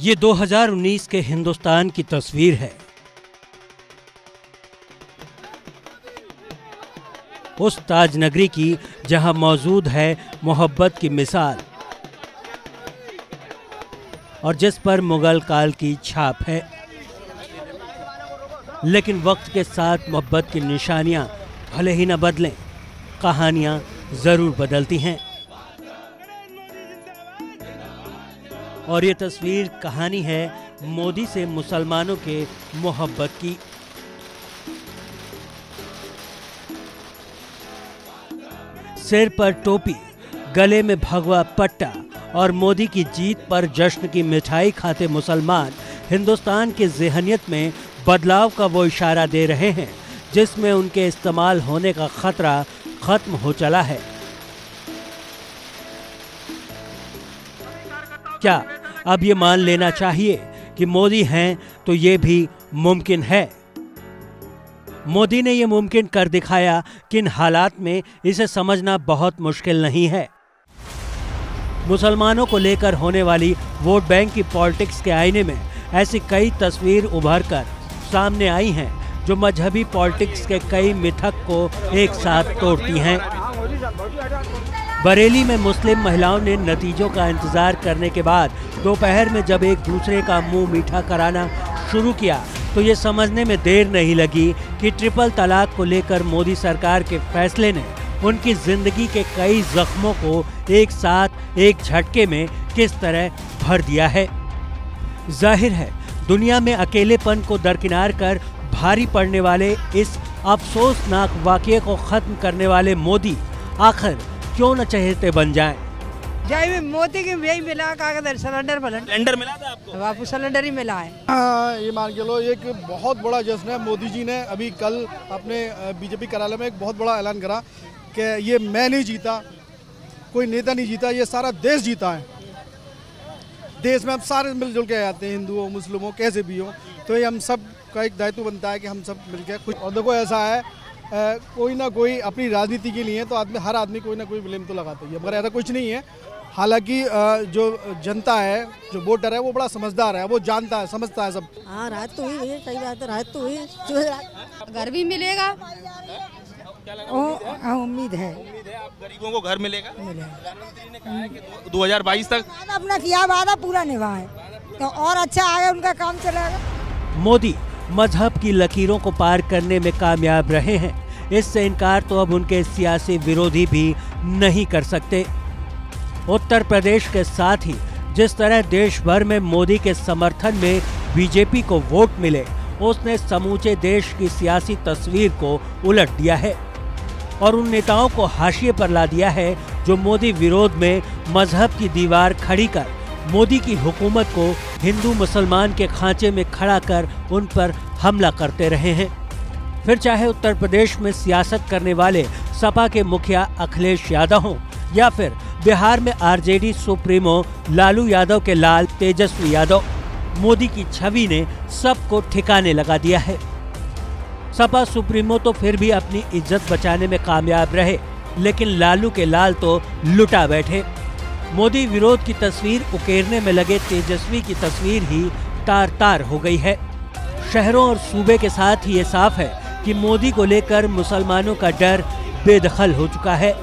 ये 2019 के हिंदुस्तान की तस्वीर है। उस ताज नगरी की जहां मौजूद है मोहब्बत की मिसाल और जिस पर मुगल काल की छाप है, लेकिन वक्त के साथ मोहब्बत की निशानियां भले ही न बदलें, कहानियां जरूर बदलती हैं। और ये तस्वीर कहानी है मोदी से मुसलमानों के मोहब्बत की। सिर पर टोपी, गले में भगवा पट्टा और मोदी की जीत पर जश्न की मिठाई खाते मुसलमान हिंदुस्तान की ज़हनियत में बदलाव का वो इशारा दे रहे हैं जिसमें उनके इस्तेमाल होने का खतरा खत्म हो चला है। क्या अब ये मान लेना चाहिए कि मोदी हैं तो ये भी मुमकिन है? मोदी ने ये मुमकिन कर दिखाया कि इन हालात में इसे समझना बहुत मुश्किल नहीं है। मुसलमानों को लेकर होने वाली वोट बैंक की पॉलिटिक्स के आईने में ऐसी कई तस्वीर उभर कर सामने आई हैं जो मजहबी पॉलिटिक्स के कई मिथक को एक साथ तोड़ती हैं। बरेली में मुस्लिम महिलाओं ने नतीजों का इंतजार करने के बाद दोपहर में जब एक दूसरे का मुंह मीठा कराना शुरू किया तो ये समझने में देर नहीं लगी कि ट्रिपल तलाक को लेकर मोदी सरकार के फैसले ने उनकी जिंदगी के कई जख्मों को एक साथ एक झटके में किस तरह भर दिया है। जाहिर है दुनिया में अकेलेपन को दरकिनार कर भारी पड़ने वाले इस अफसोसनाक वाकये को खत्म करने वाले मोदी आखिर क्यों न चहेते बन जाएं? जय मोदी की यही मिला कागज सिलेंडर मिला था आपको? आपको सिलेंडर ही मिला है। हाँ, ये मान के लो एक बहुत बड़ा जश्न है। मोदी जी ने अभी कल अपने बीजेपी कार्यालय में एक बहुत बड़ा ऐलान करा कि ये मैं नहीं जीता, कोई नेता नहीं जीता, ये सारा देश जीता है। देश में हम सारे मिलजुल के आते हैं, हिंदू हो मुस्लिम हो कैसे भी हो, तो ये हम सब का एक दायित्व बनता है कि हम सब मिलकर कुछ। और देखो ऐसा है कोई ना कोई अपनी राजनीति के लिए तो हर आदमी कोई ना कोई ब्लेम तो लगाता ही है, मगर ऐसा कुछ नहीं है। हालांकि जो जनता है, जो वोटर है, वो बड़ा समझदार है, वो जानता है, समझता है सब। हाँ राहत तो हुई, सही बात है, राहत तो हुई। घर भी मिलेगा, उम्मीद है आप गरीबों को घर मिलेगा। प्रधानमंत्री ने कहा है कि 2022 तक अपना किया वादा पूरा निभाए तो और अच्छा आगे उनका काम चलेगा। मोदी मजहब की लकीरों को पार करने में कामयाब रहे हैं, इससे इनकार तो अब उनके सियासी विरोधी भी नहीं कर सकते। उत्तर प्रदेश के साथ ही जिस तरह देश भर में मोदी के समर्थन में बीजेपी को वोट मिले, उसने समूचे देश की सियासी तस्वीर को उलट दिया है और उन नेताओं को हाशिए पर ला दिया है जो मोदी विरोध में मजहब की दीवार खड़ी कर मोदी की हुकूमत को हिंदू मुसलमान के खांचे में खड़ा कर उन पर हमला करते रहे हैं। फिर चाहे उत्तर प्रदेश में सियासत करने वाले सपा के मुखिया अखिलेश यादव हों या फिर बिहार में आरजेडी सुप्रीमो लालू यादव के लाल तेजस्वी यादव, मोदी की छवि ने सबको ठिकाने लगा दिया है। सपा सुप्रीमो तो फिर भी अपनी इज्जत बचाने में कामयाब रहे, लेकिन लालू के लाल तो लुटा बैठे। मोदी विरोध की तस्वीर उकेरने में लगे तेजस्वी की तस्वीर ही तार तार हो गई है। शहरों और सूबे के साथ ही ये साफ है कि मोदी को लेकर मुसलमानों का डर बेदखल हो चुका है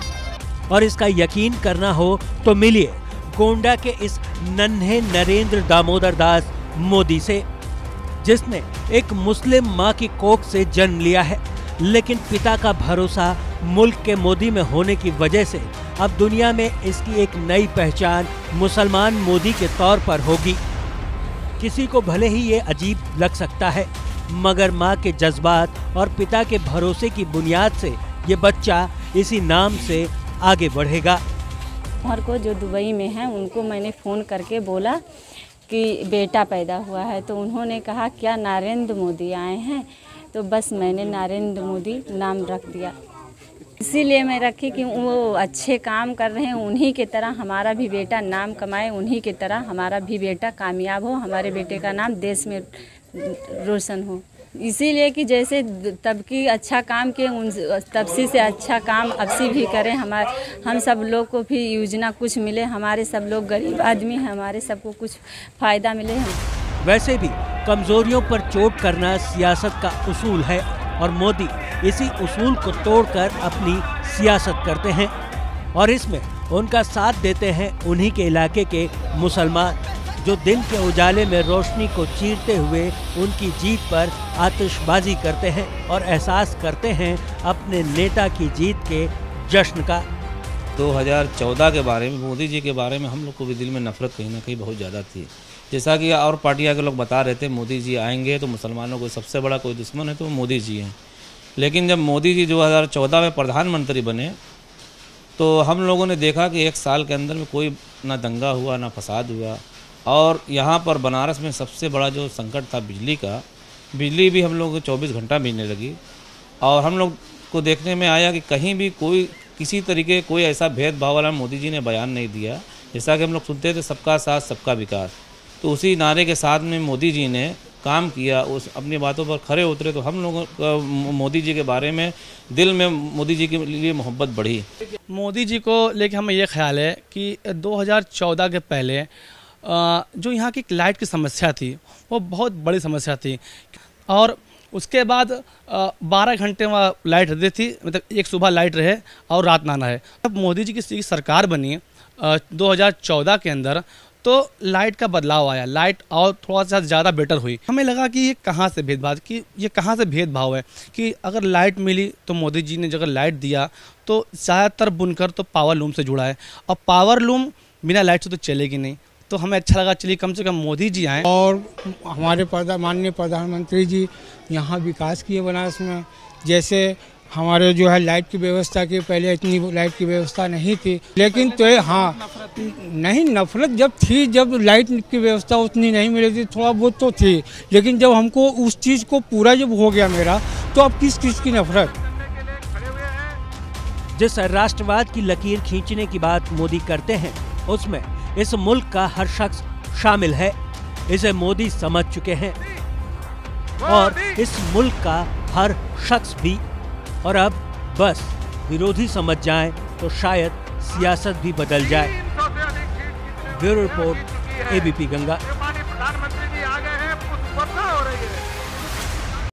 और इसका यकीन करना हो तो मिलिए गोंडा के इस नन्हे नरेंद्र दामोदर दास मोदी से, जिसने एक मुस्लिम मां की कोख से जन्म लिया है, लेकिन पिता का भरोसा मुल्क के मोदी में होने की वजह से अब दुनिया में इसकी एक नई पहचान मुसलमान मोदी के तौर पर होगी। किसी को भले ही ये अजीब लग सकता है, मगर मां के जज्बात और पिता के भरोसे की बुनियाद से ये बच्चा इसी नाम से आगे बढ़ेगा। उमर को जो दुबई में है उनको मैंने फ़ोन करके बोला कि बेटा पैदा हुआ है, तो उन्होंने कहा क्या नरेंद्र मोदी आए हैं, तो बस मैंने नरेंद्र मोदी नाम रख दिया। इसीलिए मैं रखी कि वो अच्छे काम कर रहे हैं, उन्हीं की तरह हमारा भी बेटा नाम कमाए, उन्हीं की तरह हमारा भी बेटा कामयाब हो, हमारे बेटे का नाम देश में रोशन हो। इसीलिए कि जैसे तब की अच्छा काम किए उन तबसी से अच्छा काम अबसी भी करें, हम सब लोग को भी योजना कुछ मिले, हमारे सब लोग गरीब आदमी हैं, हमारे सबको कुछ फ़ायदा मिले। वैसे भी कमजोरियों पर चोट करना सियासत का उसूल है और मोदी इसी उसूल को तोड़कर अपनी सियासत करते हैं और इसमें उनका साथ देते हैं उन्हीं के इलाके के मुसलमान, जो दिन के उजाले में रोशनी को चीरते हुए उनकी जीत पर आतिशबाजी करते हैं और एहसास करते हैं अपने नेता की जीत के जश्न का। 2014 के बारे में, मोदी जी के बारे में हम लोग को भी दिल में नफरत कहीं ना कहीं बहुत ज़्यादा थी। जैसा कि और पार्टियां के लोग बता रहे थे मोदी जी आएंगे तो मुसलमानों को सबसे बड़ा कोई दुश्मन है तो वो मोदी जी हैं। लेकिन जब मोदी जी 2014 में प्रधानमंत्री बने तो हम लोगों ने देखा कि 1 साल के अंदर में कोई ना दंगा हुआ ना फसाद हुआ। और यहाँ पर बनारस में सबसे बड़ा जो संकट था बिजली का, बिजली भी हम लोग को 24 घंटा मिलने लगी। और हम लोग को देखने में आया कि कहीं भी कोई किसी तरीके कोई ऐसा भेदभाव वाला मोदी जी ने बयान नहीं दिया। जैसा कि हम लोग सुनते थे सबका साथ सबका विकास, तो उसी नारे के साथ में मोदी जी ने काम किया, उस अपनी बातों पर खरे उतरे। तो हम लोगों का मोदी जी के बारे में दिल में मोदी जी के लिए मोहब्बत बढ़ी। मोदी जी को लेके हमें ये ख्याल है कि 2014 के पहले जो यहाँ की लाइट की समस्या थी वो बहुत बड़ी समस्या थी और उसके बाद 12 घंटे वहाँ लाइट रहती थी, मतलब एक सुबह लाइट रहे और रात ना है। जब मोदी जी की सरकार बनी 2014 के अंदर तो लाइट का बदलाव आया, लाइट और थोड़ा सा ज़्यादा बेटर हुई। हमें लगा कि ये कहाँ से भेदभाव है कि अगर लाइट मिली तो मोदी जी ने अगर लाइट दिया तो ज़्यादातर बुनकर तो पावर लूम से जुड़ा है और पावर लूम बिना लाइट से तो चलेगी नहीं। तो हमें अच्छा लगा चलिए कम से कम मोदी जी आए और हमारे माननीय प्रधानमंत्री जी यहाँ विकास किए बनारस में। जैसे हमारे जो है लाइट की व्यवस्था की, पहले इतनी लाइट की व्यवस्था नहीं थी, लेकिन तो हाँ नहीं नफरत जब थी, जब लाइट की व्यवस्था उतनी नहीं मिली थी, थोड़ा बहुत तो थी, लेकिन जब हमको उस चीज़ को पूरा जब हो गया मेरा तो अब किस चीज़ की नफरत। जिस राष्ट्रवाद की लकीर खींचने की बात मोदी करते हैं उसमें इस मुल्क का हर शख्स शामिल है। इसे मोदी समझ चुके हैं और इस मुल्क का हर शख्स भी। और अब बस विरोधी समझ जाएं तो शायद सियासत भी बदल जाए। Bureau report, ABP Ganga.